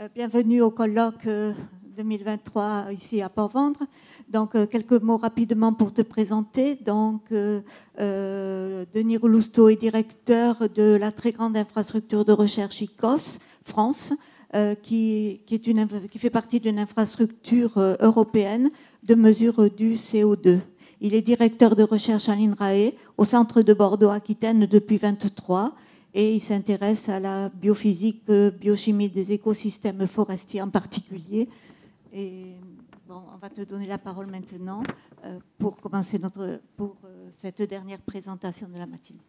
Bienvenue au colloque 2023 ici à Port-Vendre. Donc, quelques mots rapidement pour te présenter. Donc, Denis Roulousteau est directeur de la très grande infrastructure de recherche ICOS France, qui fait partie d'une infrastructure européenne de mesure du CO2. Il est directeur de recherche à l'INRAE, au centre de Bordeaux-Aquitaine depuis 2023. Et il s'intéresse à la biophysique, biochimie des écosystèmes forestiers en particulier. Et bon, on va te donner la parole maintenant pour commencer cette dernière présentation de la matinée.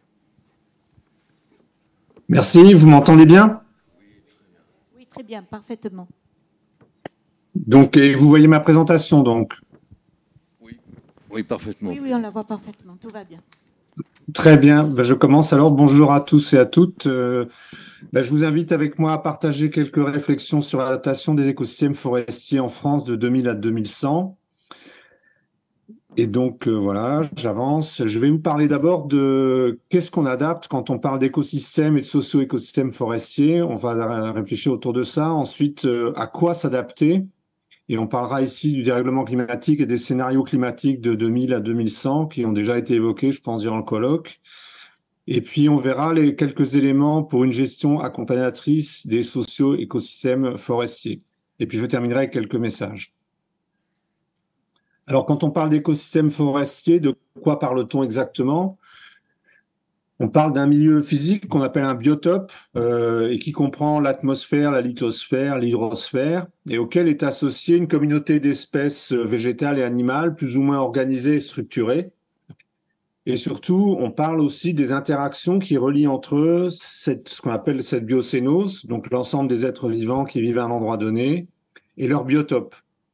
Merci, vous m'entendez bien? Oui, très bien, parfaitement. Donc, vous voyez ma présentation, donc? Oui, parfaitement. Oui, on la voit parfaitement, tout va bien. Très bien, je commence alors. Bonjour à tous et à toutes. Je vous invite avec moi à partager quelques réflexions sur l'adaptation des écosystèmes forestiers en France de 2000 à 2100. Et donc, voilà, j'avance. Je vais vous parler d'abord de qu'est-ce qu'on adapte quand on parle d'écosystèmes et de socio-écosystèmes forestiers. On va réfléchir autour de ça. Ensuite, à quoi s'adapter? Et on parlera ici du dérèglement climatique et des scénarios climatiques de 2000 à 2100 qui ont déjà été évoqués, je pense, durant le colloque. Et puis, on verra les quelques éléments pour une gestion accompagnatrice des socio-écosystèmes forestiers. Et puis, je terminerai avec quelques messages. Alors, quand on parle d'écosystèmes forestiers, de quoi parle-t-on exactement ? On parle d'un milieu physique qu'on appelle un biotope et qui comprend l'atmosphère, la lithosphère, l'hydrosphère et auquel est associée une communauté d'espèces végétales et animales plus ou moins organisées et structurées. Et surtout, on parle aussi des interactions qui relient entre eux ce qu'on appelle cette biocénose, donc l'ensemble des êtres vivants qui vivent à un endroit donné, et leur biotope.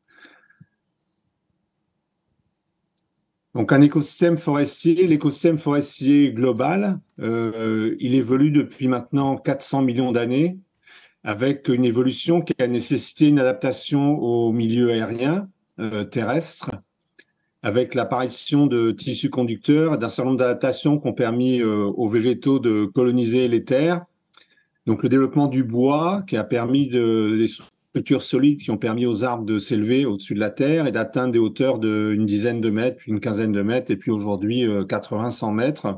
Donc un écosystème forestier, l'écosystème forestier global, il évolue depuis maintenant 400 millions d'années avec une évolution qui a nécessité une adaptation au milieu aérien terrestre, avec l'apparition de tissus conducteurs, d'un certain nombre d'adaptations qui ont permis aux végétaux de coloniser les terres. Donc le développement du bois qui a permis des structures solides qui ont permis aux arbres de s'élever au-dessus de la terre et d'atteindre des hauteurs d'une dizaine de mètres, puis une quinzaine de mètres, et puis aujourd'hui 80-100 mètres.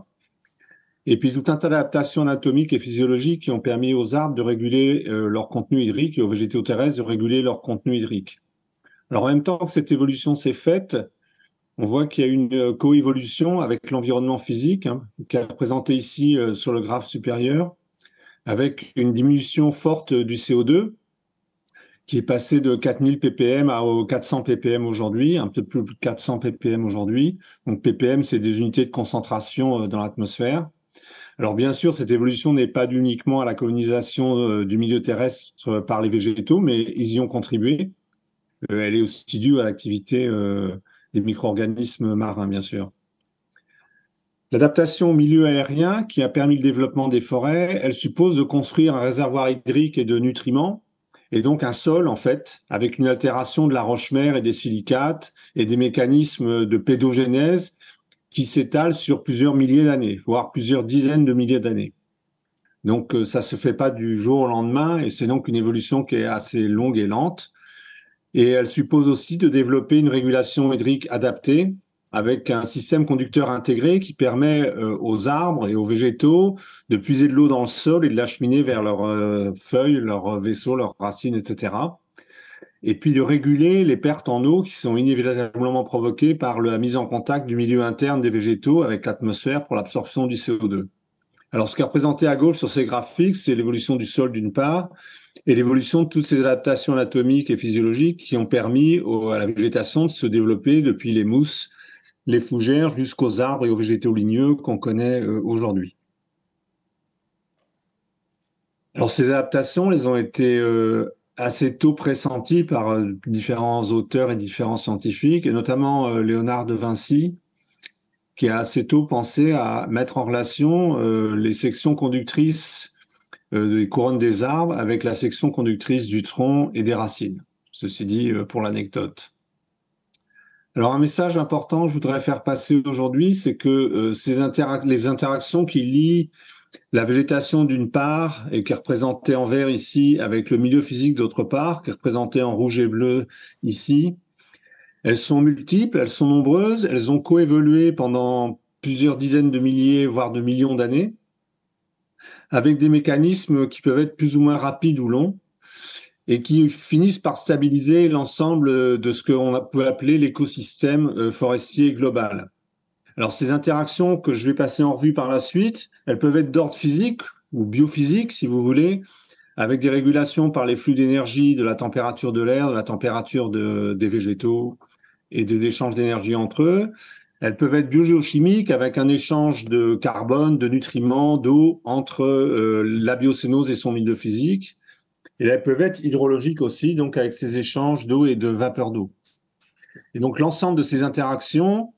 Et puis tout un tas d'adaptations anatomiques et physiologiques qui ont permis aux arbres de réguler leur contenu hydrique et aux végétaux terrestres de réguler leur contenu hydrique. Alors en même temps que cette évolution s'est faite, on voit qu'il y a une coévolution avec l'environnement physique, qui est représenté ici sur le graphe supérieur, avec une diminution forte du CO2, qui est passé de 4000 ppm à 400 ppm aujourd'hui, un peu plus de 400 ppm aujourd'hui. Donc ppm, c'est des unités de concentration dans l'atmosphère. Alors bien sûr, cette évolution n'est pas due uniquement à la colonisation du milieu terrestre par les végétaux, mais ils y ont contribué. Elle est aussi due à l'activité des micro-organismes marins, bien sûr. L'adaptation au milieu aérien, qui a permis le développement des forêts, elle suppose de construire un réservoir hydrique et de nutriments, et donc un sol, en fait, avec une altération de la roche-mère et des silicates, et des mécanismes de pédogénèse qui s'étalent sur plusieurs milliers d'années, voire plusieurs dizaines de milliers d'années. Donc ça se fait pas du jour au lendemain, et c'est donc une évolution qui est assez longue et lente. Et elle suppose aussi de développer une régulation hydrique adaptée, avec un système conducteur intégré qui permet aux arbres et aux végétaux de puiser de l'eau dans le sol et de l'acheminer vers leurs feuilles, leurs vaisseaux, leurs racines, etc. Et puis de réguler les pertes en eau qui sont inévitablement provoquées par la mise en contact du milieu interne des végétaux avec l'atmosphère pour l'absorption du CO2. Alors, ce qui est représenté à gauche sur ces graphiques, c'est l'évolution du sol d'une part, et l'évolution de toutes ces adaptations anatomiques et physiologiques qui ont permis à la végétation de se développer depuis les mousses, les fougères, jusqu'aux arbres et aux végétaux ligneux qu'on connaît aujourd'hui. Alors, ces adaptations, elles ont été assez tôt pressenties par différents auteurs et différents scientifiques, et notamment Léonard de Vinci, qui a assez tôt pensé à mettre en relation les sections conductrices des couronnes des arbres avec la section conductrice du tronc et des racines. Ceci dit, pour l'anecdote. Alors, un message important que je voudrais faire passer aujourd'hui, c'est que les interactions qui lient La végétation d'une part, et qui est représentée en vert ici, avec le milieu physique d'autre part, qui est représenté en rouge et bleu ici. Elles sont multiples, elles sont nombreuses, elles ont coévolué pendant plusieurs dizaines de milliers, voire de millions d'années, avec des mécanismes qui peuvent être plus ou moins rapides ou longs, et qui finissent par stabiliser l'ensemble de ce qu'on peut appeler l'écosystème forestier global. Alors ces interactions que je vais passer en revue par la suite, elles peuvent être d'ordre physique ou biophysique, si vous voulez, avec des régulations par les flux d'énergie, de la température de l'air, de la température des végétaux et des échanges d'énergie entre eux. Elles peuvent être biogéochimiques avec un échange de carbone, de nutriments, d'eau entre la biocénose et son milieu physique. Et elles peuvent être hydrologiques aussi, donc avec ces échanges d'eau et de vapeur d'eau. Et donc l'ensemble de ces interactions,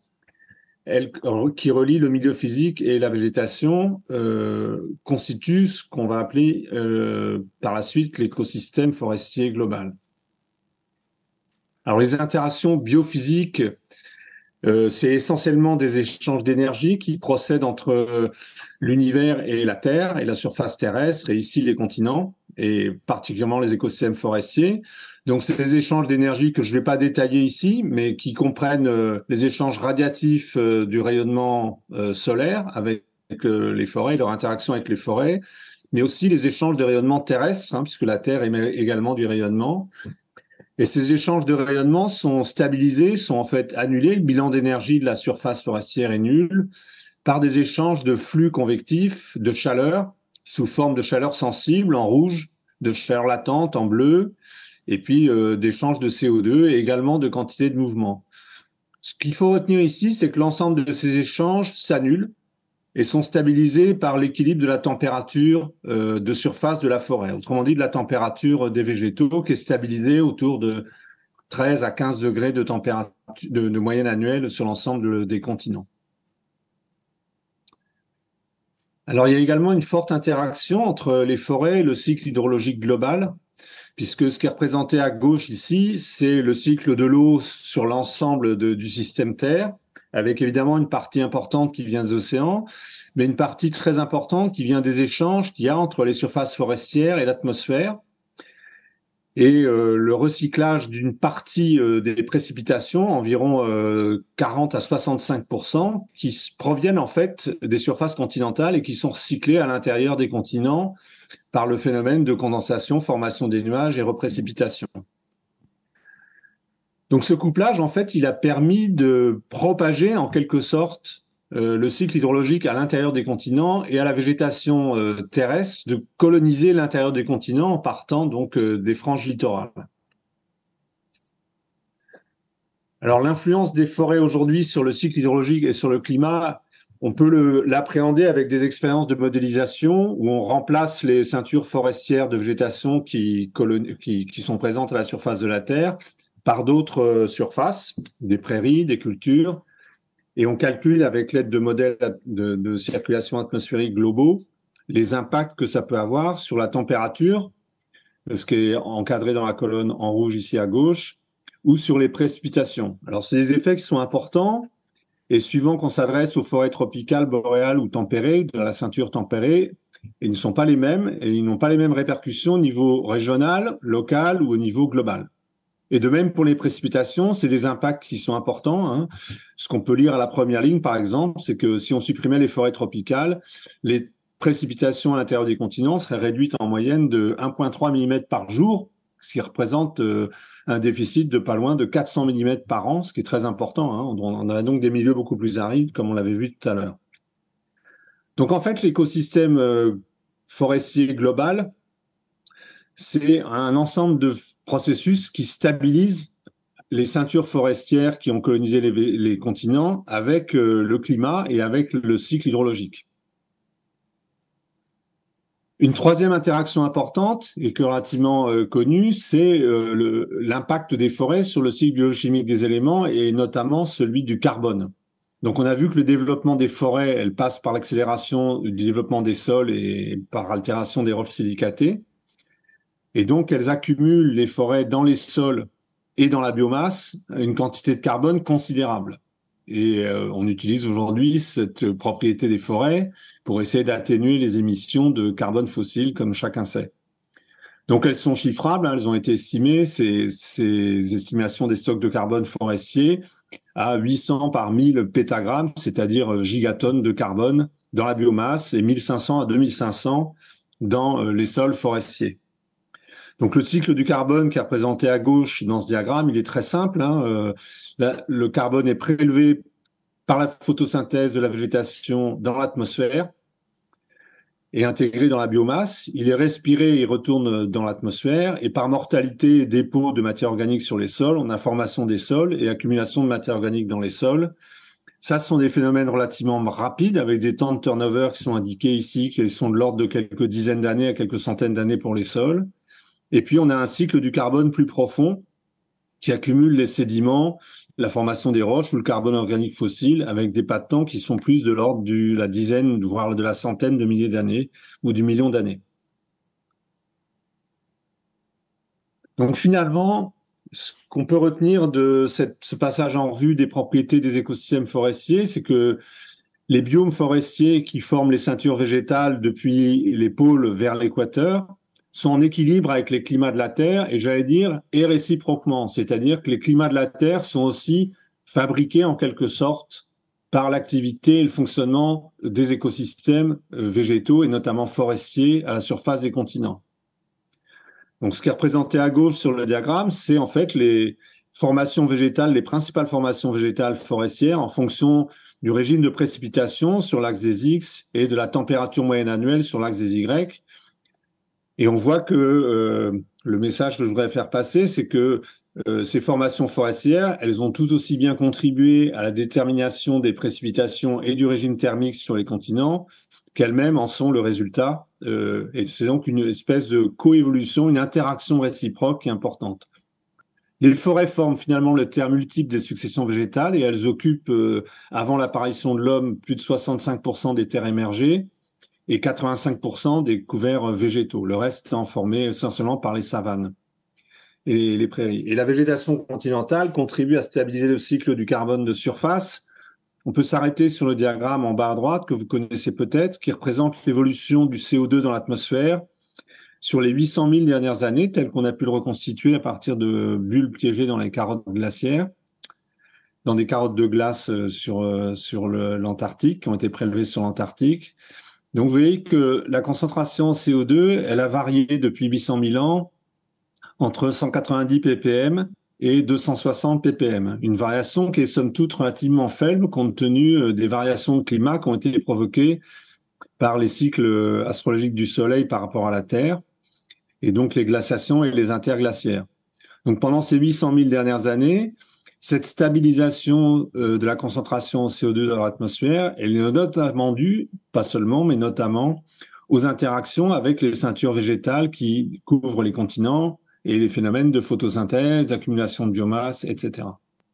qui relient le milieu physique et la végétation, constitue ce qu'on va appeler par la suite l'écosystème forestier global. Alors les interactions biophysiques, c'est essentiellement des échanges d'énergie qui procèdent entre l'univers et la Terre et la surface terrestre, et ici les continents, et particulièrement les écosystèmes forestiers. Donc c'est des échanges d'énergie que je ne vais pas détailler ici, mais qui comprennent les échanges radiatifs du rayonnement solaire avec les forêts, leur interaction avec les forêts, mais aussi les échanges de rayonnement terrestre, puisque la Terre émet également du rayonnement. Et ces échanges de rayonnement sont stabilisés, sont en fait annulés. Le bilan d'énergie de la surface forestière est nul par des échanges de flux convectifs de chaleur sous forme de chaleur sensible en rouge, de chaleur latente en bleu, et puis d'échanges de CO2 et également de quantité de mouvement. Ce qu'il faut retenir ici, c'est que l'ensemble de ces échanges s'annulent et sont stabilisés par l'équilibre de la température de surface de la forêt. Autrement dit, de la température des végétaux qui est stabilisée autour de 13 à 15 degrés de température de moyenne annuelle sur l'ensemble des continents. Alors, il y a également une forte interaction entre les forêts et le cycle hydrologique global, puisque ce qui est représenté à gauche ici, c'est le cycle de l'eau sur l'ensemble du système Terre, avec évidemment une partie importante qui vient des océans, mais une partie très importante qui vient des échanges qu'il y a entre les surfaces forestières et l'atmosphère, et le recyclage d'une partie des précipitations, environ 40 à 65%, qui proviennent en fait des surfaces continentales et qui sont recyclées à l'intérieur des continents par le phénomène de condensation, formation des nuages et reprécipitation. Donc ce couplage, en fait, il a permis de propager en quelque sorte le cycle hydrologique à l'intérieur des continents et à la végétation terrestre de coloniser l'intérieur des continents en partant donc des franges littorales. Alors l'influence des forêts aujourd'hui sur le cycle hydrologique et sur le climat, on peut l'appréhender avec des expériences de modélisation où on remplace les ceintures forestières de végétation qui sont présentes à la surface de la Terre par d'autres surfaces, des prairies, des cultures, et on calcule avec l'aide de modèles de circulation atmosphérique globaux les impacts que ça peut avoir sur la température, ce qui est encadré dans la colonne en rouge ici à gauche, ou sur les précipitations. Alors, c'est des effets qui sont importants, et suivant qu'on s'adresse aux forêts tropicales, boréales ou tempérées, de la ceinture tempérée, ils ne sont pas les mêmes, et ils n'ont pas les mêmes répercussions au niveau régional, local ou au niveau global. Et de même pour les précipitations, c'est des impacts qui sont importants. Ce qu'on peut lire à la première ligne, par exemple, c'est que si on supprimait les forêts tropicales, les précipitations à l'intérieur des continents seraient réduites en moyenne de 1,3 mm par jour, ce qui représente un déficit de pas loin de 400 mm par an, ce qui est très important. On a donc des milieux beaucoup plus arides, comme on l'avait vu tout à l'heure. Donc en fait, l'écosystème forestier global, c'est un ensemble de processus qui stabilisent les ceintures forestières qui ont colonisé les continents avec le climat et avec le cycle hydrologique. Une troisième interaction importante et relativement connue, c'est l'impact des forêts sur le cycle biochimique des éléments et notamment celui du carbone. Donc on a vu que le développement des forêts, elle passe par l'accélération du développement des sols et par altération des roches silicatées. Et donc, elles accumulent, les forêts, dans les sols et dans la biomasse, une quantité de carbone considérable. Et on utilise aujourd'hui cette propriété des forêts pour essayer d'atténuer les émissions de carbone fossile, comme chacun sait. Donc elles sont chiffrables, hein, elles ont été estimées, ces estimations des stocks de carbone forestiers, à 800 par 1000 pétagrammes, c'est-à-dire gigatonnes de carbone dans la biomasse, et 1500 à 2500 dans les sols forestiers. Donc le cycle du carbone qui est représenté à gauche dans ce diagramme, il est très simple, hein. Le carbone est prélevé par la photosynthèse de la végétation dans l'atmosphère et intégré dans la biomasse. Il est respiré et retourne dans l'atmosphère, et par mortalité et dépôt de matière organique sur les sols, on a formation des sols et accumulation de matière organique dans les sols. Ça, ce sont des phénomènes relativement rapides, avec des temps de turnover qui sont indiqués ici, qui sont de l'ordre de quelques dizaines d'années à quelques centaines d'années pour les sols. Et puis, on a un cycle du carbone plus profond qui accumule les sédiments, la formation des roches ou le carbone organique fossile, avec des pas de temps qui sont plus de l'ordre de la dizaine, voire de la centaine de milliers d'années ou du million d'années. Donc finalement, ce qu'on peut retenir de ce passage en revue des propriétés des écosystèmes forestiers, c'est que les biomes forestiers qui forment les ceintures végétales depuis les pôles vers l'équateur sont en équilibre avec les climats de la Terre, et j'allais dire, et réciproquement. C'est-à-dire que les climats de la Terre sont aussi fabriqués en quelque sorte par l'activité et le fonctionnement des écosystèmes végétaux et notamment forestiers à la surface des continents. Donc ce qui est représenté à gauche sur le diagramme, c'est en fait les formations végétales, les principales formations végétales forestières en fonction du régime de précipitation sur l'axe des X et de la température moyenne annuelle sur l'axe des Y. Et on voit que le message que je voudrais faire passer, c'est que ces formations forestières, elles ont tout aussi bien contribué à la détermination des précipitations et du régime thermique sur les continents qu'elles-mêmes en sont le résultat. Et c'est donc une espèce de coévolution, une interaction réciproque qui est importante. Les forêts forment finalement le terme multiple des successions végétales, et elles occupent, avant l'apparition de l'homme, plus de 65% des terres émergées et 85% des couverts végétaux. Le reste étant formé essentiellement par les savanes et les prairies. Et la végétation continentale contribue à stabiliser le cycle du carbone de surface. On peut s'arrêter sur le diagramme en bas à droite, que vous connaissez peut-être, qui représente l'évolution du CO2 dans l'atmosphère sur les 800 000 dernières années, tel qu'on a pu le reconstituer à partir de bulles piégées dans les carottes glaciaires, dans des carottes de glace sur l'Antarctique, qui ont été prélevées sur l'Antarctique. Donc, vous voyez que la concentration en CO2, elle a varié depuis 800 000 ans entre 190 ppm et 260 ppm. Une variation qui est somme toute relativement faible compte tenu des variations de climat qui ont été provoquées par les cycles astrologiques du Soleil par rapport à la Terre, et donc les glaciations et les interglaciaires. Donc, pendant ces 800 000 dernières années, cette stabilisation de la concentration en CO2 dans l'atmosphère, elle est notamment due, pas seulement, mais notamment aux interactions avec les ceintures végétales qui couvrent les continents et les phénomènes de photosynthèse, d'accumulation de biomasse, etc.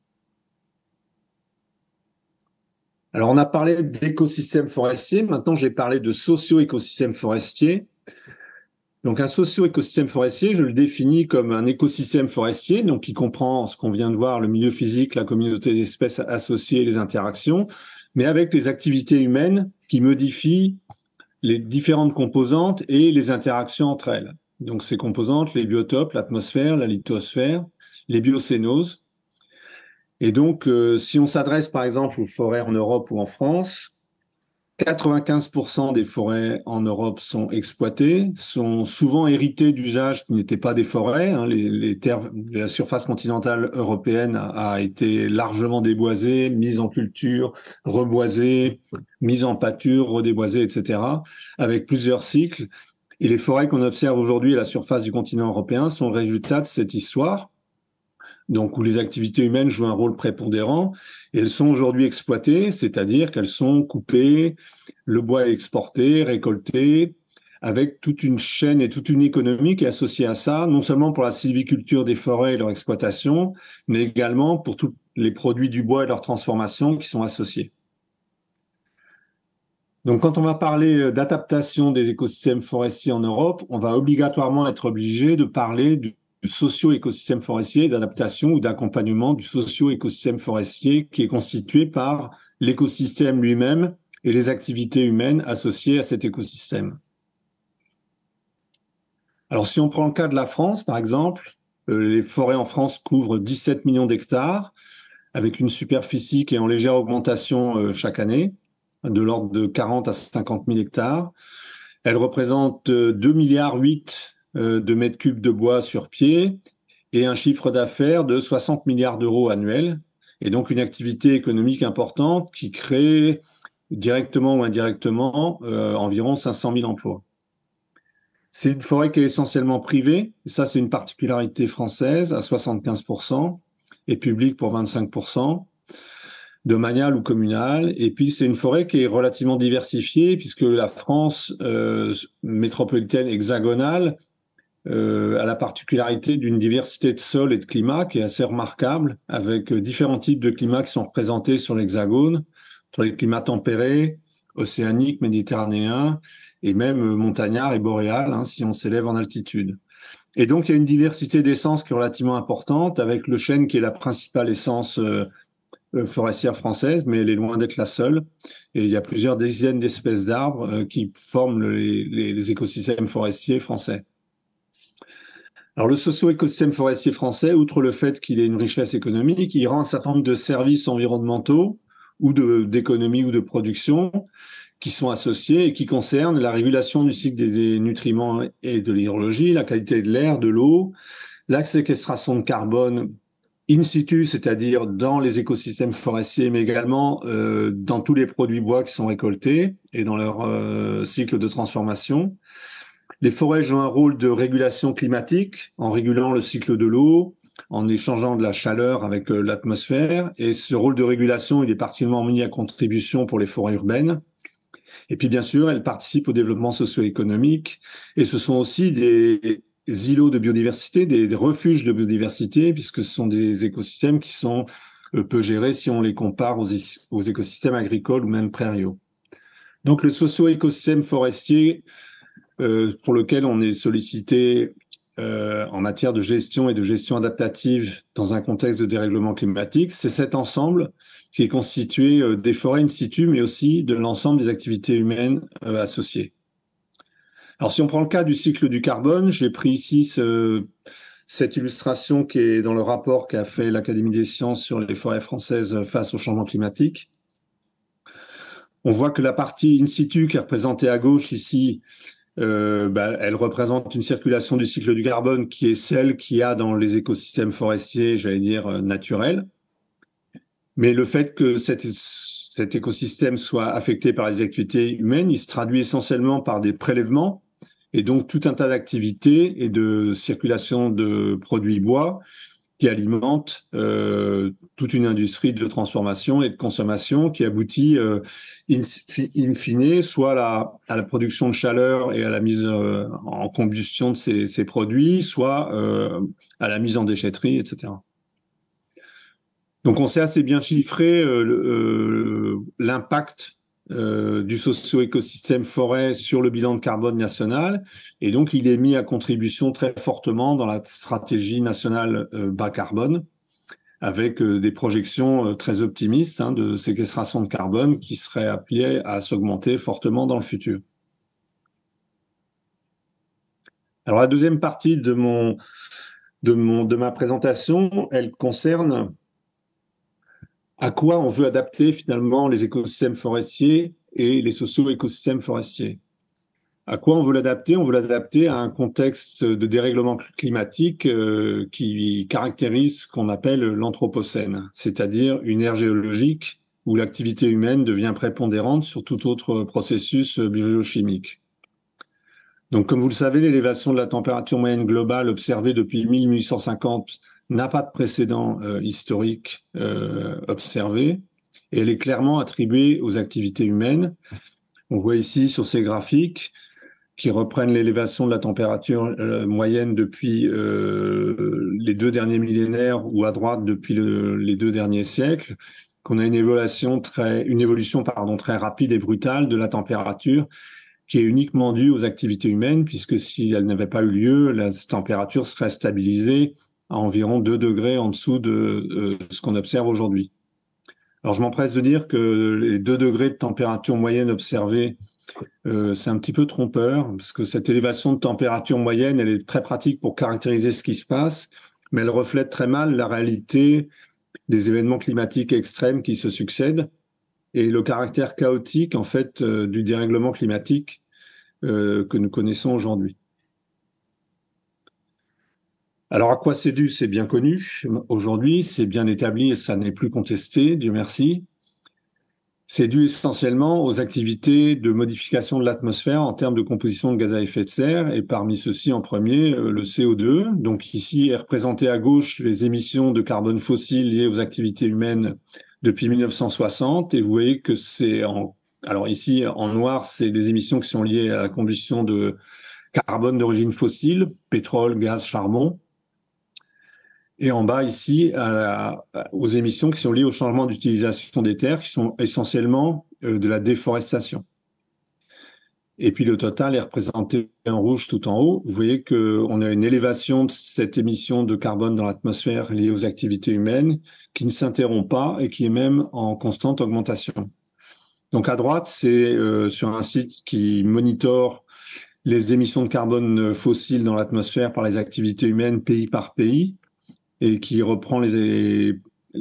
Alors, on a parlé d'écosystèmes forestiers. Maintenant, j'ai parlé de socio-écosystèmes forestiers. Donc, un socio-écosystème forestier, je le définis comme un écosystème forestier, donc qui comprend ce qu'on vient de voir, le milieu physique, la communauté d'espèces associées et les interactions, mais avec les activités humaines qui modifient les différentes composantes et les interactions entre elles. Donc, ces composantes, les biotopes, l'atmosphère, la lithosphère, les biocénoses. Et donc, si on s'adresse par exemple aux forêts en Europe ou en France, 95% des forêts en Europe sont exploitées, sont souvent héritées d'usages qui n'étaient pas des forêts. Hein. Les terres, la surface continentale européenne a été largement déboisée, mise en culture, reboisée, mise en pâture, redéboisée, etc., avec plusieurs cycles. Et les forêts qu'on observe aujourd'hui à la surface du continent européen sont le résultat de cette histoire, donc où les activités humaines jouent un rôle prépondérant, et elles sont aujourd'hui exploitées, c'est-à-dire qu'elles sont coupées, le bois est exporté, récolté, avec toute une chaîne et toute une économie qui est associée à ça, non seulement pour la sylviculture des forêts et leur exploitation, mais également pour tous les produits du bois et leur transformation qui sont associés. Donc, quand on va parler d'adaptation des écosystèmes forestiers en Europe, on va obligatoirement être obligé de parler socio-écosystème forestier, d'adaptation ou d'accompagnement du socio-écosystème forestier qui est constitué par l'écosystème lui-même et les activités humaines associées à cet écosystème. Alors, si on prend le cas de la France, par exemple, les forêts en France couvrent 17 millions d'hectares, avec une superficie qui est en légère augmentation chaque année, de l'ordre de 40 à 50 000 hectares. Elles représentent 2,8 milliards de mètres cubes de bois sur pied et un chiffre d'affaires de 60 milliards d'euros annuels, et donc une activité économique importante qui crée directement ou indirectement environ 500 000 emplois. C'est une forêt qui est essentiellement privée, et ça c'est une particularité française, à 75%, et publique pour 25%, domaniale ou communale. Et puis c'est une forêt qui est relativement diversifiée, puisque la France métropolitaine hexagonale a la particularité d'une diversité de sols et de climats qui est assez remarquable, avec différents types de climats qui sont représentés sur l'hexagone, entre les climats tempérés, océaniques, méditerranéens, et même montagnard et boréal, hein, si on s'élève en altitude. Et donc, il y a une diversité d'essences qui est relativement importante, avec le chêne qui est la principale essence forestière française, mais elle est loin d'être la seule. Et il y a plusieurs dizaines d'espèces d'arbres qui forment les écosystèmes forestiers français. Alors, le socio-écosystème forestier français, outre le fait qu'il ait une richesse économique, il rend un certain nombre de services environnementaux ou d'économie ou de production qui sont associés et qui concernent la régulation du cycle des nutriments et de l'hydrologie, la qualité de l'air, de l'eau, la séquestration de carbone in situ, c'est-à-dire dans les écosystèmes forestiers, mais également dans tous les produits bois qui sont récoltés et dans leur cycle de transformation. Les forêts jouent un rôle de régulation climatique en régulant le cycle de l'eau, en échangeant de la chaleur avec l'atmosphère. Et ce rôle de régulation, il est particulièrement mis à contribution pour les forêts urbaines. Et puis, bien sûr, elles participent au développement socio-économique. Et ce sont aussi des îlots de biodiversité, des refuges de biodiversité, puisque ce sont des écosystèmes qui sont peu gérés si on les compare aux écosystèmes agricoles ou même prairiaux. Donc, le socio-écosystème forestier, pour lequel on est sollicité en matière de gestion et de gestion adaptative dans un contexte de dérèglement climatique, c'est cet ensemble qui est constitué des forêts in situ, mais aussi de l'ensemble des activités humaines associées. Alors, si on prend le cas du cycle du carbone, j'ai pris ici cette illustration qui est dans le rapport qu'a fait l'Académie des sciences sur les forêts françaises face au changement climatique. On voit que la partie in situ qui est représentée à gauche ici, elle représente une circulation du cycle du carbone qui est celle qu'il y a dans les écosystèmes forestiers, j'allais dire, naturels. Mais le fait que cet écosystème soit affecté par les activités humaines, il se traduit essentiellement par des prélèvements et donc tout un tas d'activités et de circulation de produits bois qui alimentent toute une industrie de transformation et de consommation qui aboutit in fine soit à la production de chaleur et à la mise en combustion de ces produits, soit à la mise en déchetterie, etc. Donc on sait assez bien chiffrer l'impact du socio-écosystème forêt sur le bilan de carbone national, et donc il est mis à contribution très fortement dans la stratégie nationale bas carbone, avec des projections très optimistes de séquestration de carbone qui seraient appelées à s'augmenter fortement dans le futur. Alors la deuxième partie de ma présentation, elle concerne à quoi on veut adapter finalement les écosystèmes forestiers et les socio-écosystèmes forestiers. À quoi on veut l'adapter? On veut l'adapter à un contexte de dérèglement climatique qui caractérise ce qu'on appelle l'anthropocène, c'est-à-dire une ère géologique où l'activité humaine devient prépondérante sur tout autre processus biogéochimique. Donc, comme vous le savez, l'élévation de la température moyenne globale observée depuis 1850 n'a pas de précédent historique observé, et elle est clairement attribuée aux activités humaines. On voit ici sur ces graphiques qui reprennent l'élévation de la température moyenne depuis les 2 derniers millénaires, ou à droite depuis les 2 derniers siècles, qu'on a une évolution très rapide et brutale de la température qui est uniquement due aux activités humaines, puisque si elle n'avait pas eu lieu, la température serait stabilisée à environ 2 degrés en dessous de ce qu'on observe aujourd'hui. Alors je m'empresse de dire que les 2 degrés de température moyenne observée, c'est un petit peu trompeur, parce que cette élévation de température moyenne, elle est très pratique pour caractériser ce qui se passe, mais elle reflète très mal la réalité des événements climatiques extrêmes qui se succèdent et le caractère chaotique, en fait, du dérèglement climatique que nous connaissons aujourd'hui. Alors, à quoi c'est dû? C'est bien connu. Aujourd'hui, c'est bien établi et ça n'est plus contesté, Dieu merci. C'est dû essentiellement aux activités de modification de l'atmosphère en termes de composition de gaz à effet de serre, et parmi ceux-ci, en premier, le CO2. Donc ici est représenté à gauche les émissions de carbone fossile liées aux activités humaines depuis 1960, et vous voyez que alors ici, en noir, c'est les émissions qui sont liées à la combustion de carbone d'origine fossile, pétrole, gaz, charbon. Et en bas, ici, aux émissions qui sont liées au changement d'utilisation des terres, qui sont essentiellement de la déforestation. Et puis le total est représenté en rouge tout en haut. Vous voyez qu'on a une élévation de cette émission de carbone dans l'atmosphère liée aux activités humaines qui ne s'interrompt pas et qui est même en constante augmentation. Donc à droite, c'est sur un site qui monitore les émissions de carbone fossiles dans l'atmosphère par les activités humaines pays par pays, et qui reprend les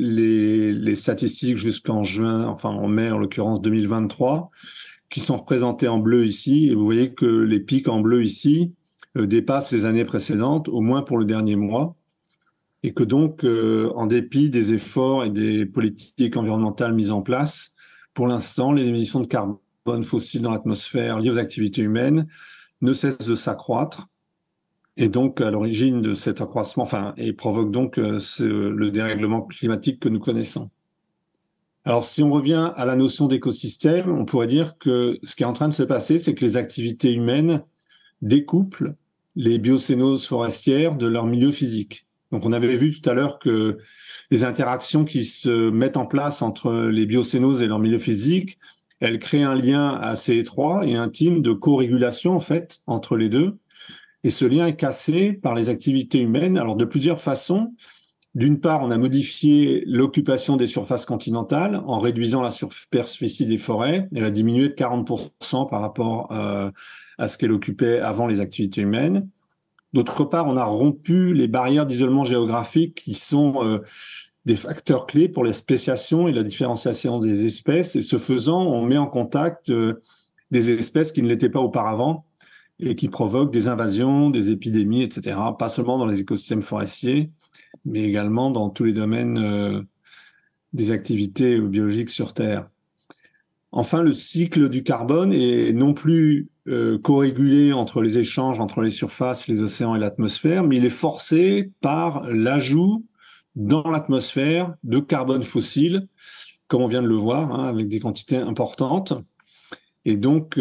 statistiques jusqu'en juin, enfin en mai en l'occurrence 2023, qui sont représentées en bleu ici. Et vous voyez que les pics en bleu ici dépassent les années précédentes, au moins pour le dernier mois. Et que donc, en dépit des efforts et des politiques environnementales mises en place, pour l'instant, les émissions de carbone fossile dans l'atmosphère liées aux activités humaines ne cessent de s'accroître. Et donc, à l'origine de cet accroissement, et provoque donc le dérèglement climatique que nous connaissons. Alors, si on revient à la notion d'écosystème, on pourrait dire que ce qui est en train de se passer, c'est que les activités humaines découplent les biocénoses forestières de leur milieu physique. Donc, on avait vu tout à l'heure que les interactions qui se mettent en place entre les biocénoses et leur milieu physique, elles créent un lien assez étroit et intime de co-régulation, en fait, entre les deux. Et ce lien est cassé par les activités humaines, alors de plusieurs façons. D'une part, on a modifié l'occupation des surfaces continentales en réduisant la superficie des forêts. Elle a diminué de 40% par rapport à ce qu'elle occupait avant les activités humaines. D'autre part, on a rompu les barrières d'isolement géographique qui sont des facteurs clés pour la spéciation et la différenciation des espèces. Et ce faisant, on met en contact des espèces qui ne l'étaient pas auparavant, et qui provoquent des invasions, des épidémies, etc., pas seulement dans les écosystèmes forestiers, mais également dans tous les domaines des activités biologiques sur Terre. Enfin, le cycle du carbone est non plus co-régulé entre les échanges entre les surfaces, les océans et l'atmosphère, mais il est forcé par l'ajout dans l'atmosphère de carbone fossile, comme on vient de le voir, avec des quantités importantes. Et donc,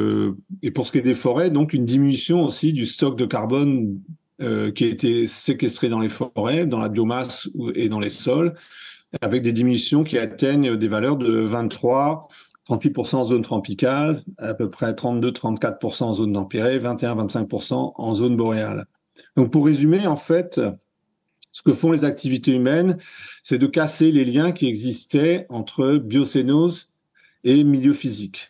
et pour ce qui est des forêts, donc une diminution aussi du stock de carbone qui a été séquestré dans les forêts, dans la biomasse et dans les sols, avec des diminutions qui atteignent des valeurs de 23-38% en zone tropicale, à peu près 32-34% en zone tempérée, 21-25% en zone boréale. Donc, pour résumer, en fait, ce que font les activités humaines, c'est de casser les liens qui existaient entre biocénose et milieu physique.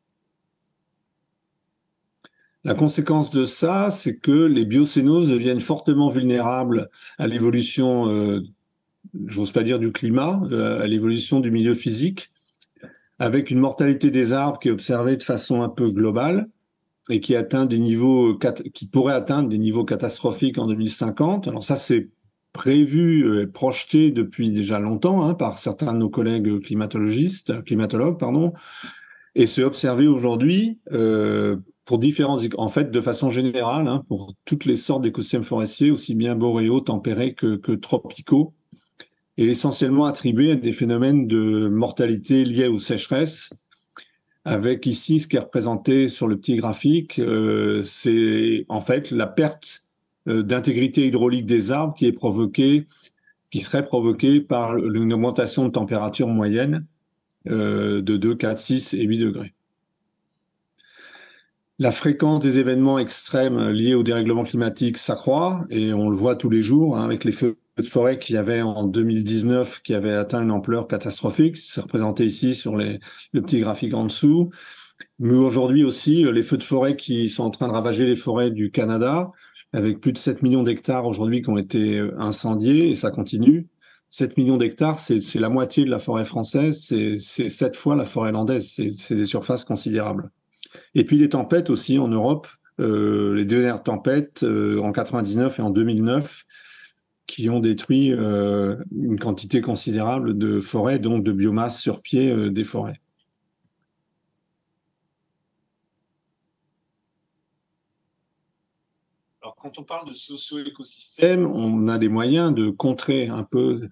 La conséquence de ça, c'est que les biocénoses deviennent fortement vulnérables à l'évolution, j'ose pas dire du climat, à l'évolution du milieu physique, avec une mortalité des arbres qui est observée de façon un peu globale et qui atteint des niveaux, qui pourrait atteindre des niveaux catastrophiques en 2050. Alors ça, c'est prévu et projeté depuis déjà longtemps par certains de nos collègues climatologues, pardon, et c'est observé aujourd'hui pour différents, en fait, de façon générale, pour toutes les sortes d'écosystèmes forestiers, aussi bien boréaux, tempérés que tropicaux, et essentiellement attribué à des phénomènes de mortalité liés aux sécheresses, avec ici ce qui est représenté sur le petit graphique, c'est en fait la perte d'intégrité hydraulique des arbres qui serait provoquée par une augmentation de température moyenne de 2, 4, 6 et 8 degrés. La fréquence des événements extrêmes liés au dérèglement climatique s'accroît et on le voit tous les jours les feux de forêt qu'il y avait en 2019 qui avaient atteint une ampleur catastrophique. C'est représenté ici sur le petit graphique en dessous. Mais aujourd'hui aussi, les feux de forêt qui sont en train de ravager les forêts du Canada, avec plus de 7 millions d'hectares aujourd'hui qui ont été incendiés et ça continue. 7 millions d'hectares, c'est la moitié de la forêt française, c'est 7 fois la forêt landaise, c'est des surfaces considérables. Et puis les tempêtes aussi en Europe, les dernières tempêtes en 99 et en 2009 qui ont détruit une quantité considérable de forêts, donc de biomasse sur pied des forêts. Alors, quand on parle de socio-écosystème, on a des moyens de contrer un peu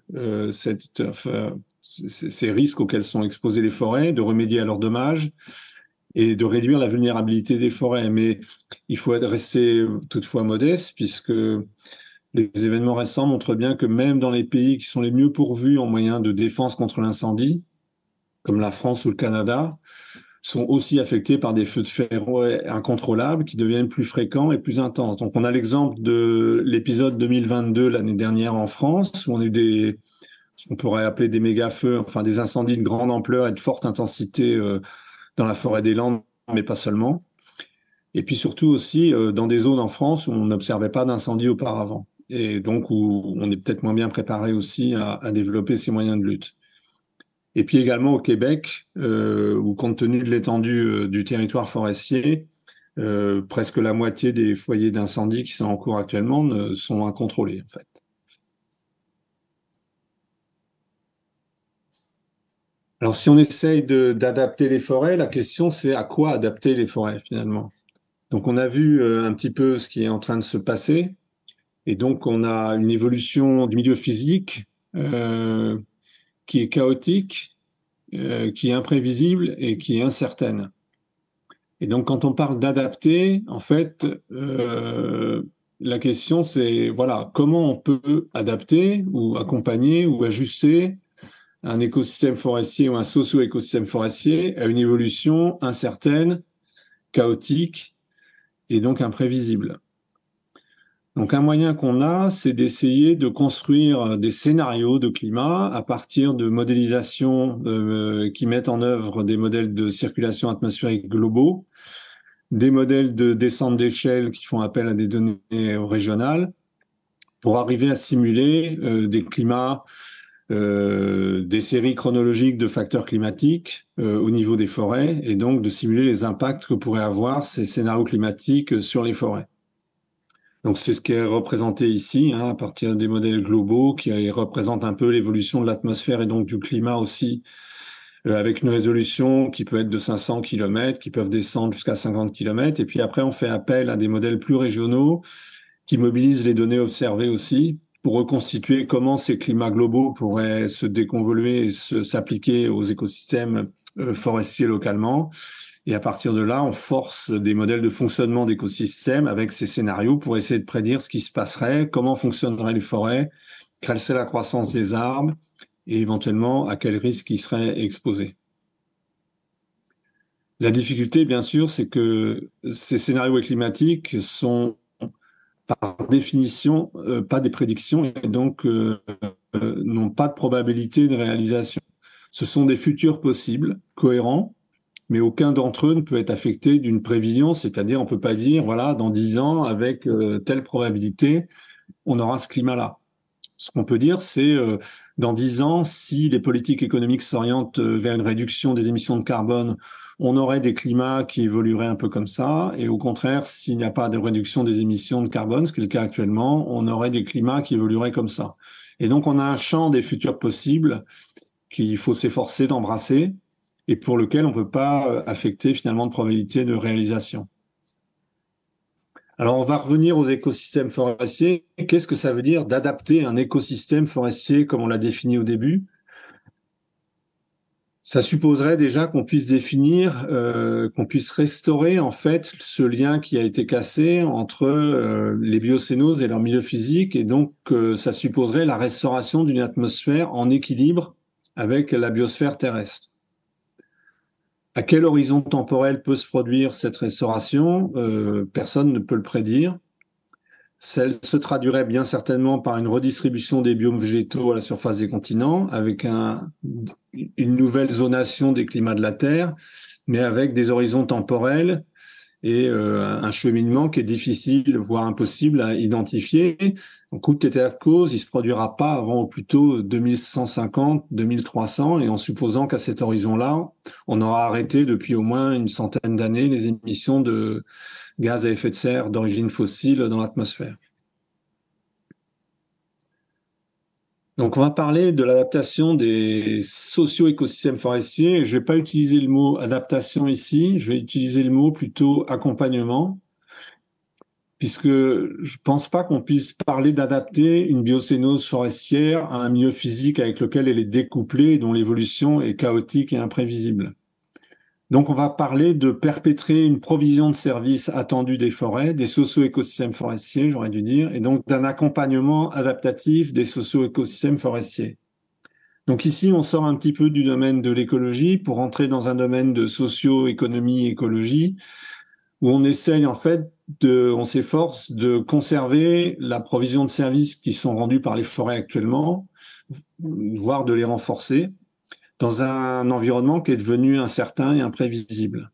ces risques auxquels sont exposées les forêts, de remédier à leurs dommages et de réduire la vulnérabilité des forêts. Mais il faut rester toutefois modeste, puisque les événements récents montrent bien que même dans les pays qui sont les mieux pourvus en moyens de défense contre l'incendie, comme la France ou le Canada, sont aussi affectés par des feux de forêt incontrôlables qui deviennent plus fréquents et plus intenses. Donc on a l'exemple de l'épisode 2022 l'année dernière en France, où on a eu ce qu'on pourrait appeler des méga-feux, enfin des incendies de grande ampleur et de forte intensité dans la forêt des Landes, mais pas seulement. Et puis surtout aussi dans des zones en France où on n'observait pas d'incendie auparavant. Et donc où on est peut-être moins bien préparé aussi à développer ces moyens de lutte. Et puis également au Québec, où compte tenu de l'étendue du territoire forestier, presque la moitié des foyers d'incendie qui sont en cours actuellement sont incontrôlés en fait. Alors si on essaye d'adapter les forêts, la question c'est à quoi adapter les forêts finalement. Donc on a vu un petit peu ce qui est en train de se passer, et donc on a une évolution du milieu physique qui est chaotique, qui est imprévisible et qui est incertaine. Et donc, quand on parle d'adapter, en fait, la question c'est, voilà, comment on peut adapter ou accompagner ou ajuster un écosystème forestier ou un socio-écosystème forestier à une évolution incertaine, chaotique et donc imprévisible. Donc un moyen qu'on a, c'est d'essayer de construire des scénarios de climat à partir de modélisations qui mettent en œuvre des modèles de circulation atmosphérique globaux, des modèles de descente d'échelle qui font appel à des données régionales, pour arriver à simuler des climats, des séries chronologiques de facteurs climatiques au niveau des forêts, et donc de simuler les impacts que pourraient avoir ces scénarios climatiques sur les forêts. Donc c'est ce qui est représenté ici, à partir des modèles globaux qui représentent un peu l'évolution de l'atmosphère et donc du climat aussi, avec une résolution qui peut être de 500 km, qui peuvent descendre jusqu'à 50 km. Et puis après, on fait appel à des modèles plus régionaux qui mobilisent les données observées aussi pour reconstituer comment ces climats globaux pourraient se déconvoluer et s'appliquer aux écosystèmes forestiers localement. Et à partir de là, on force des modèles de fonctionnement d'écosystèmes avec ces scénarios pour essayer de prédire ce qui se passerait, comment fonctionneraient les forêts, quelle serait la croissance des arbres et éventuellement à quel risque ils seraient exposés. La difficulté, bien sûr, c'est que ces scénarios climatiques sont par définition pas des prédictions et donc n'ont pas de probabilité de réalisation. Ce sont des futurs possibles, cohérents, mais aucun d'entre eux ne peut être affecté d'une prévision, c'est-à-dire on peut pas dire, voilà, dans 10 ans, avec telle probabilité, on aura ce climat-là. Ce qu'on peut dire, c'est dans 10 ans, si les politiques économiques s'orientent vers une réduction des émissions de carbone, on aurait des climats qui évolueraient un peu comme ça, et au contraire, s'il n'y a pas de réduction des émissions de carbone, ce qui est le cas actuellement, on aurait des climats qui évolueraient comme ça. Et donc on a un champ des futurs possibles qu'il faut s'efforcer d'embrasser, et pour lequel on ne peut pas affecter finalement de probabilité de réalisation. Alors on va revenir aux écosystèmes forestiers. Qu'est-ce que ça veut dire d'adapter un écosystème forestier comme on l'a défini au début? Ça supposerait déjà qu'on puisse définir, qu'on puisse restaurer en fait ce lien qui a été cassé entre les biocénoses et leur milieu physique, et donc ça supposerait la restauration d'une atmosphère en équilibre avec la biosphère terrestre. À quel horizon temporel peut se produire cette restauration? Personne ne peut le prédire. Elle se traduirait bien certainement par une redistribution des biomes végétaux à la surface des continents, avec une nouvelle zonation des climats de la Terre, mais avec des horizons temporels et un cheminement qui est difficile, voire impossible à identifier. En coup de état de cause, il se produira pas avant au plus tôt 2150, 2300, et en supposant qu'à cet horizon-là, on aura arrêté depuis au moins une centaine d'années les émissions de gaz à effet de serre d'origine fossile dans l'atmosphère. Donc, on va parler de l'adaptation des socio-écosystèmes forestiers. Je ne vais pas utiliser le mot adaptation ici, je vais utiliser le mot plutôt accompagnement, puisque je pense pas qu'on puisse parler d'adapter une biocénose forestière à un milieu physique avec lequel elle est découplée et dont l'évolution est chaotique et imprévisible. Donc, on va parler de perpétrer une provision de services attendus des forêts, des socio-écosystèmes forestiers, j'aurais dû dire, et donc d'un accompagnement adaptatif des socio-écosystèmes forestiers. Donc ici, on sort un petit peu du domaine de l'écologie pour entrer dans un domaine de socio-économie et écologie, où on essaye en fait on s'efforce de conserver la provision de services qui sont rendus par les forêts actuellement, voire de les renforcer, dans un environnement qui est devenu incertain et imprévisible.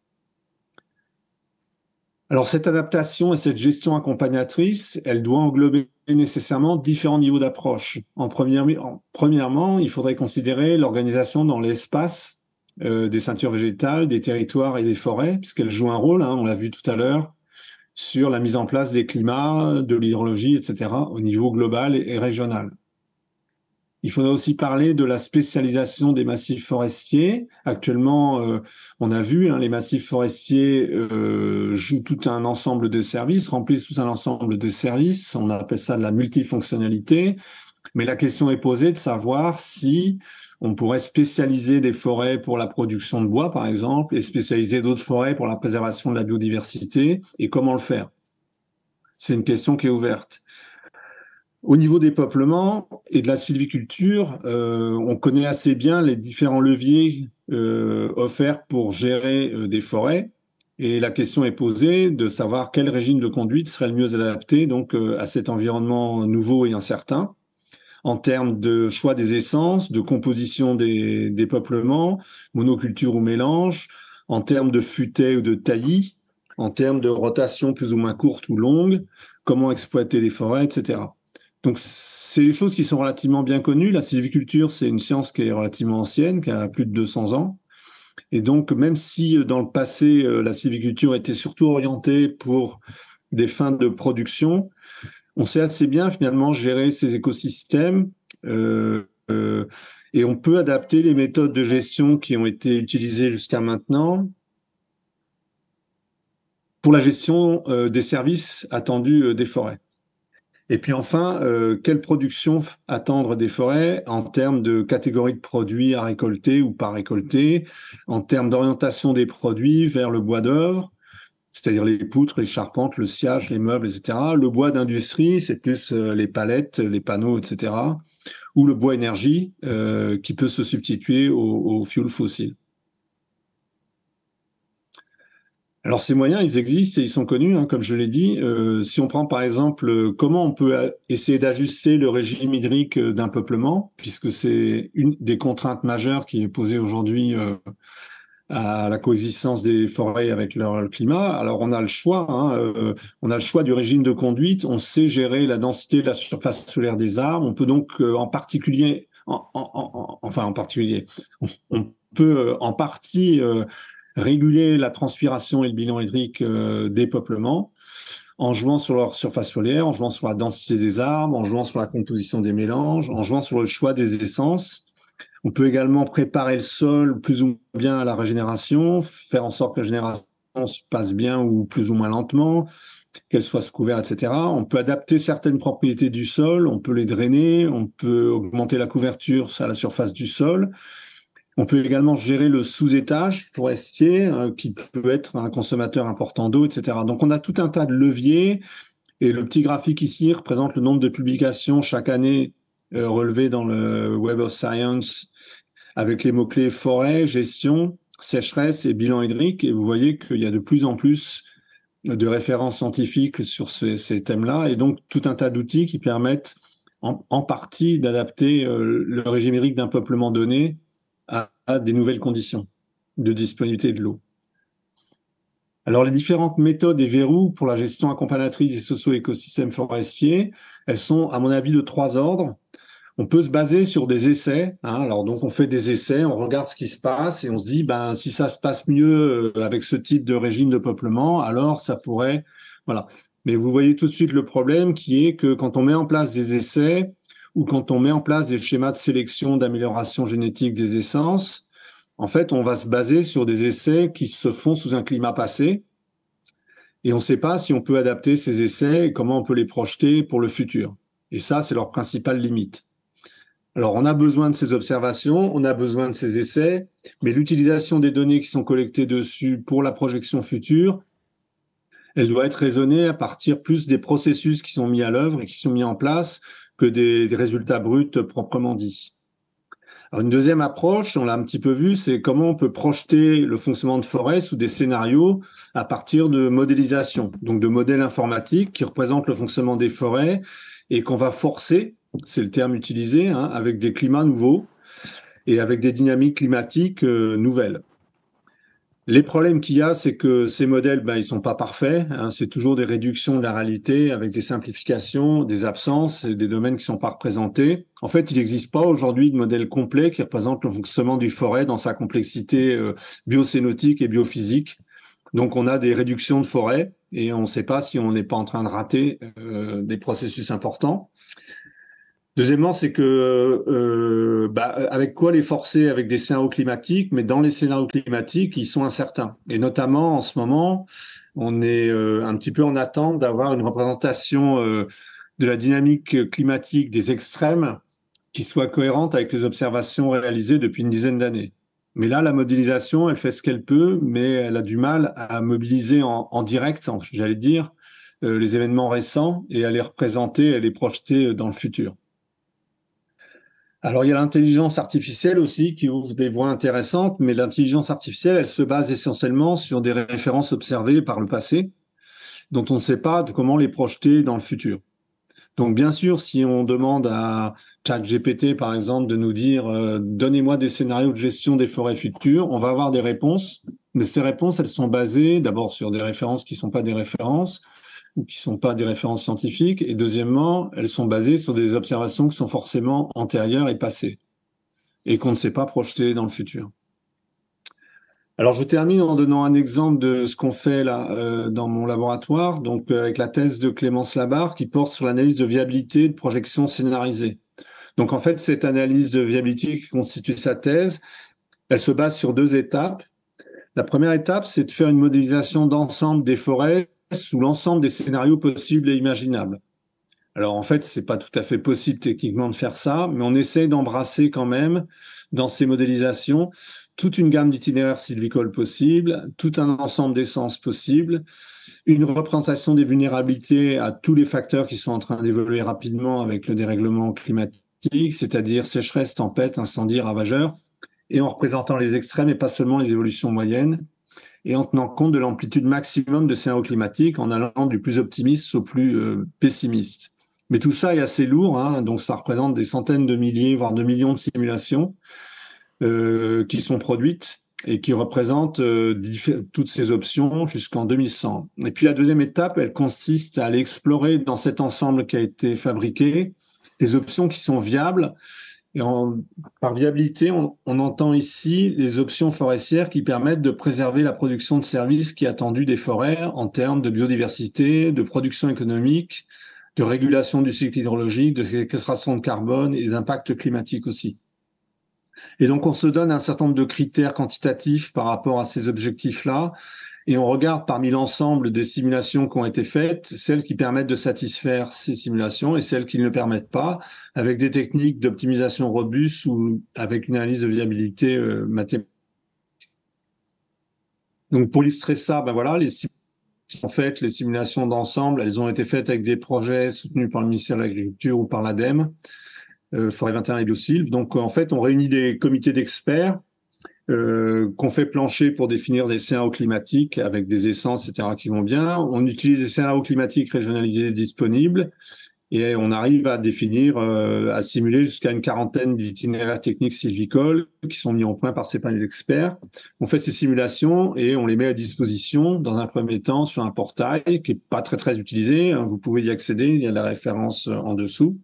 Alors cette adaptation et cette gestion accompagnatrice, elle doit englober nécessairement différents niveaux d'approche. Premièrement, il faudrait considérer l'organisation dans l'espace des ceintures végétales, des territoires et des forêts, puisqu'elles jouent un rôle, on l'a vu tout à l'heure, sur la mise en place des climats, de l'hydrologie, etc., au niveau global et régional. Il faudrait aussi parler de la spécialisation des massifs forestiers. Actuellement, on a vu, les massifs forestiers jouent tout un ensemble de services, remplissent tout un ensemble de services. On appelle ça de la multifonctionnalité. Mais la question est posée de savoir si on pourrait spécialiser des forêts pour la production de bois, par exemple, et spécialiser d'autres forêts pour la préservation de la biodiversité, et comment le faire. C'est une question qui est ouverte. Au niveau des peuplements et de la sylviculture, on connaît assez bien les différents leviers offerts pour gérer des forêts. Et la question est posée de savoir quel régime de conduite serait le mieux adapté donc à cet environnement nouveau et incertain, en termes de choix des essences, de composition des peuplements, monoculture ou mélange, en termes de futaie ou de taillis, en termes de rotation plus ou moins courte ou longue, comment exploiter les forêts, etc. Donc, c'est des choses qui sont relativement bien connues. La sylviculture, c'est une science qui est relativement ancienne, qui a plus de 200 ans. Et donc, même si dans le passé, la sylviculture était surtout orientée pour des fins de production, on sait assez bien finalement gérer ces écosystèmes et on peut adapter les méthodes de gestion qui ont été utilisées jusqu'à maintenant pour la gestion des services attendus des forêts. Et puis enfin, quelle production attendre des forêts en termes de catégories de produits à récolter ou pas récolter, en termes d'orientation des produits vers le bois d'œuvre, c'est-à-dire les poutres, les charpentes, le sciage, les meubles, etc. Le bois d'industrie, c'est plus les palettes, les panneaux, etc. Ou le bois énergie, qui peut se substituer au fuel fossile. Alors ces moyens, ils existent et ils sont connus, comme je l'ai dit. Si on prend par exemple comment on peut essayer d'ajuster le régime hydrique d'un peuplement, puisque c'est une des contraintes majeures qui est posée aujourd'hui à la coexistence des forêts avec leur climat. Alors on a le choix, on a le choix du régime de conduite. On sait gérer la densité de la surface solaire des arbres. On peut donc on peut en partie réguler la transpiration et le bilan hydrique des peuplements en jouant sur leur surface foliaire, en jouant sur la densité des arbres, en jouant sur la composition des mélanges, en jouant sur le choix des essences. On peut également préparer le sol plus ou moins bien à la régénération, faire en sorte que la régénération se passe bien ou plus ou moins lentement, qu'elle soit sous couvert, etc. On peut adapter certaines propriétés du sol, on peut les drainer, on peut augmenter la couverture à la surface du sol. On peut également gérer le sous-étage forestier, qui peut être un consommateur important d'eau, etc. Donc, on a tout un tas de leviers. Et le petit graphique ici représente le nombre de publications chaque année relevées dans le Web of Science avec les mots-clés forêt, gestion, sécheresse et bilan hydrique. Et vous voyez qu'il y a de plus en plus de références scientifiques sur ces thèmes-là, et donc tout un tas d'outils qui permettent en partie d'adapter le régime hydrique d'un peuplement donné à des nouvelles conditions de disponibilité de l'eau. Alors, les différentes méthodes et verrous pour la gestion accompagnatrice des socio-écosystèmes forestiers, elles sont, à mon avis, de 3 ordres. On peut se baser sur des essais. Alors, donc, on fait des essais, on regarde ce qui se passe et on se dit, ben, si ça se passe mieux avec ce type de régime de peuplement, alors ça pourrait, voilà. Mais vous voyez tout de suite le problème qui est que quand on met en place des essais ou quand on met en place des schémas de sélection, d'amélioration génétique des essences, en fait, on va se baser sur des essais qui se font sous un climat passé et on ne sait pas si on peut adapter ces essais et comment on peut les projeter pour le futur. Et ça, c'est leur principale limite. Alors, on a besoin de ces observations, on a besoin de ces essais, mais l'utilisation des données qui sont collectées dessus pour la projection future, elle doit être raisonnée à partir plus des processus qui sont mis à l'œuvre et qui sont mis en place que des résultats bruts proprement dits. Alors, une deuxième approche, on l'a un petit peu vu, c'est comment on peut projeter le fonctionnement de forêt sous des scénarios à partir de modélisation, donc de modèles informatiques qui représentent le fonctionnement des forêts et qu'on va forcer, c'est le terme utilisé, avec des climats nouveaux et avec des dynamiques climatiques nouvelles. Les problèmes qu'il y a, c'est que ces modèles, ils sont pas parfaits. C'est toujours des réductions de la réalité avec des simplifications, des absences et des domaines qui sont pas représentés. En fait, il n'existe pas aujourd'hui de modèle complet qui représente le fonctionnement du forêt dans sa complexité biocénotique et biophysique. Donc, on a des réductions de forêt et on ne sait pas si on n'est pas en train de rater des processus importants. Deuxièmement, c'est que avec quoi les forcer avec des scénarios climatiques, mais dans les scénarios climatiques, ils sont incertains. Et notamment, en ce moment, on est un petit peu en attente d'avoir une représentation de la dynamique climatique des extrêmes qui soit cohérente avec les observations réalisées depuis une dizaine d'années. Mais là, la modélisation, elle fait ce qu'elle peut, mais elle a du mal à mobiliser en direct, j'allais dire, les événements récents et à les représenter, à les projeter dans le futur. Alors, il y a l'intelligence artificielle aussi qui ouvre des voies intéressantes, mais l'intelligence artificielle, elle se base essentiellement sur des références observées par le passé, dont on ne sait pas comment les projeter dans le futur. Donc, bien sûr, si on demande à ChatGPT, par exemple, de nous dire donnez-moi des scénarios de gestion des forêts futures, on va avoir des réponses, mais ces réponses, elles sont basées d'abord sur des références qui ne sont pas des références, ou qui sont pas des références scientifiques, et deuxièmement, elles sont basées sur des observations qui sont forcément antérieures et passées, et qu'on ne sait pas projeter dans le futur. Alors, je termine en donnant un exemple de ce qu'on fait là dans mon laboratoire, donc avec la thèse de Clémence Labarre, qui porte sur l'analyse de viabilité de projection scénarisée. Donc, en fait, cette analyse de viabilité qui constitue sa thèse, elle se base sur 2 étapes. La première étape, c'est de faire une modélisation d'ensemble des forêts sous l'ensemble des scénarios possibles et imaginables. Alors en fait, c'est pas tout à fait possible techniquement de faire ça, mais on essaie d'embrasser quand même dans ces modélisations toute une gamme d'itinéraires sylvicoles possibles, tout un ensemble d'essences possibles, une représentation des vulnérabilités à tous les facteurs qui sont en train d'évoluer rapidement avec le dérèglement climatique, c'est-à-dire sécheresse, tempête, incendie, ravageurs, et en représentant les extrêmes et pas seulement les évolutions moyennes, et en tenant compte de l'amplitude maximum de scénarios climatiques, en allant du plus optimiste au plus pessimiste. Mais tout ça est assez lourd, donc ça représente des centaines de milliers, voire de millions de simulations qui sont produites et qui représentent toutes ces options jusqu'en 2100. Et puis la deuxième étape, elle consiste à aller explorer dans cet ensemble qui a été fabriqué les options qui sont viables. Et par viabilité, on entend ici les options forestières qui permettent de préserver la production de services qui est attendue des forêts en termes de biodiversité, de production économique, de régulation du cycle hydrologique, de séquestration de carbone et d'impact climatique aussi. Et donc, on se donne un certain nombre de critères quantitatifs par rapport à ces objectifs-là, et on regarde parmi l'ensemble des simulations qui ont été faites, celles qui permettent de satisfaire ces simulations et celles qui ne le permettent pas, avec des techniques d'optimisation robustes ou avec une analyse de viabilité mathématique. Donc, pour illustrer ça, voilà, les simulations d'ensemble, elles ont été faites avec des projets soutenus par le ministère de l'Agriculture ou par l'ADEME, Forêt 21 et BioSylve. Donc, en fait, on réunit des comités d'experts qu'on fait plancher pour définir des scénarios climatiques avec des essences, etc., qui vont bien. On utilise des scénarios climatiques régionalisés disponibles et on arrive à définir, à simuler jusqu'à une quarantaine d'itinéraires techniques sylvicoles qui sont mis en point par ces panels d'experts. On fait ces simulations et on les met à disposition dans un premier temps sur un portail qui est pas très utilisé. Vous pouvez y accéder, il y a la référence en dessous.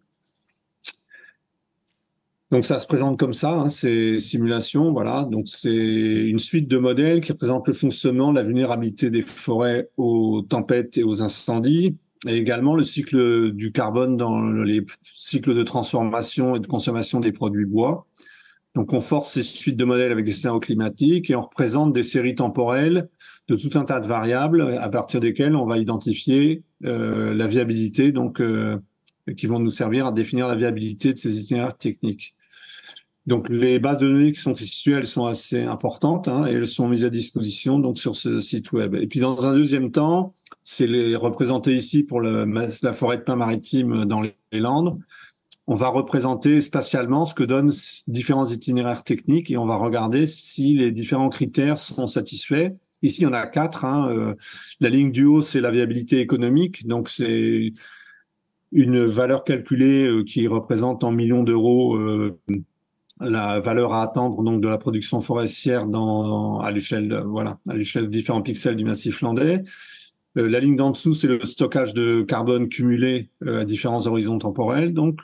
Donc ça se présente comme ça, ces simulations, voilà. Donc c'est une suite de modèles qui représentent le fonctionnement, la vulnérabilité des forêts aux tempêtes et aux incendies, et également le cycle du carbone dans les cycles de transformation et de consommation des produits bois. Donc on force ces suites de modèles avec des scénarios climatiques et on représente des séries temporelles de tout un tas de variables à partir desquelles on va identifier la viabilité, donc qui vont nous servir à définir la viabilité de ces itinéraires techniques. Donc les bases de données qui sont situées, elles sont assez importantes et elles sont mises à disposition donc sur ce site web. Et puis dans un deuxième temps, c'est les représenté ici pour la forêt de pins maritime dans les Landes. On va représenter spatialement ce que donnent différents itinéraires techniques et on va regarder si les différents critères sont satisfaits. Ici, il y en a 4. La ligne du haut, c'est la viabilité économique. Donc c'est une valeur calculée qui représente en millions d'euros la valeur à attendre donc de la production forestière à l'échelle de différents pixels du massif landais. La ligne d'en dessous, c'est le stockage de carbone cumulé à différents horizons temporels. Donc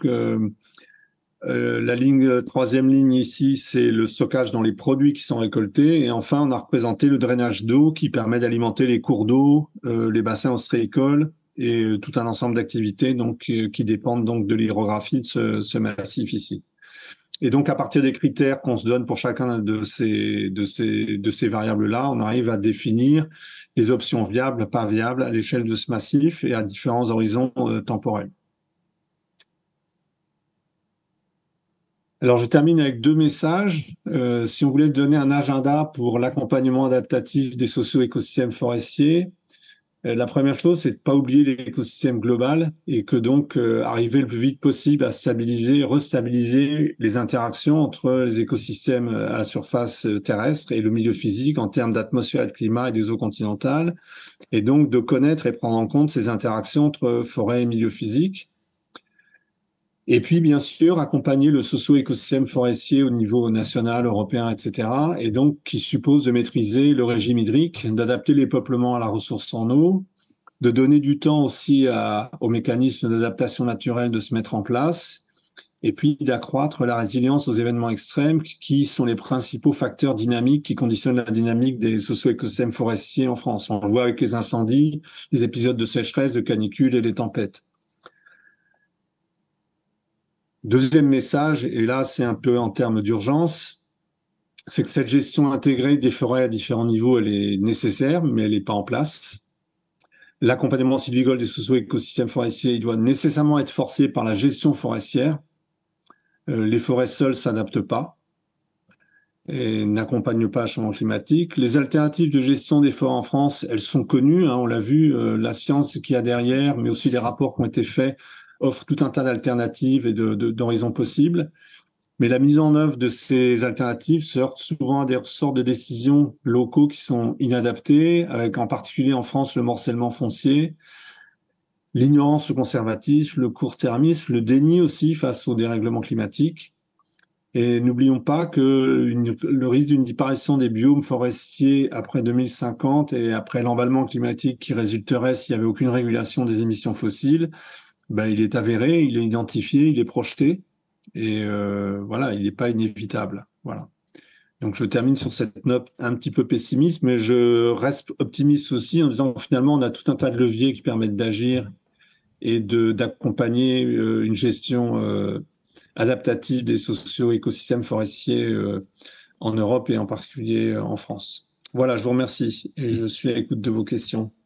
la troisième ligne ici, c'est le stockage dans les produits qui sont récoltés. Et enfin, on a représenté le drainage d'eau qui permet d'alimenter les cours d'eau, les bassins ostréicoles et tout un ensemble d'activités donc qui dépendent donc de l'hydrographie de ce massif ici. Et donc, à partir des critères qu'on se donne pour chacun de ces variables-là, on arrive à définir les options viables, pas viables à l'échelle de ce massif et à différents horizons temporels. Alors, je termine avec 2 messages. Si on voulait se donner un agenda pour l'accompagnement adaptatif des socio-écosystèmes forestiers, la première chose, c'est de pas oublier l'écosystème global et que donc arriver le plus vite possible à stabiliser, restabiliser les interactions entre les écosystèmes à la surface terrestre et le milieu physique en termes d'atmosphère et de climat et des eaux continentales, et donc de connaître et prendre en compte ces interactions entre forêt et milieu physique. Et puis, bien sûr, accompagner le socio-écosystème forestier au niveau national, européen, etc. Et donc, qui suppose de maîtriser le régime hydrique, d'adapter les peuplements à la ressource en eau, de donner du temps aussi aux mécanismes d'adaptation naturelle de se mettre en place, et puis d'accroître la résilience aux événements extrêmes qui sont les principaux facteurs dynamiques qui conditionnent la dynamique des socio-écosystèmes forestiers en France. On le voit avec les incendies, les épisodes de sécheresse, de canicule et les tempêtes. Deuxième message, et là c'est un peu en termes d'urgence, c'est que cette gestion intégrée des forêts à différents niveaux, elle est nécessaire, mais elle n'est pas en place. L'accompagnement sylvicole des socio-écosystèmes forestiers, il doit nécessairement être forcé par la gestion forestière. Les forêts seules s'adaptent pas et n'accompagnent pas le changement climatique. Les alternatives de gestion des forêts en France, elles sont connues, on l'a vu, la science qu'il y a derrière, mais aussi les rapports qui ont été faits offre tout un tas d'alternatives et d'horizons possibles. Mais la mise en œuvre de ces alternatives se heurte souvent à des sortes de décisions locaux qui sont inadaptées, avec en particulier en France le morcellement foncier, l'ignorance, le conservatisme, le court-termisme, le déni aussi face au dérèglement climatique. Et n'oublions pas que le risque d'une disparition des biomes forestiers après 2050 et après l'emballement climatique qui résulterait s'il n'y avait aucune régulation des émissions fossiles, il est avéré, il est identifié, il est projeté, et voilà, il n'est pas inévitable. Voilà. Donc je termine sur cette note un petit peu pessimiste, mais je reste optimiste aussi en disant que finalement on a tout un tas de leviers qui permettent d'agir et d'accompagner une gestion adaptative des socio-écosystèmes forestiers en Europe et en particulier en France. Voilà, je vous remercie et je suis à l'écoute de vos questions.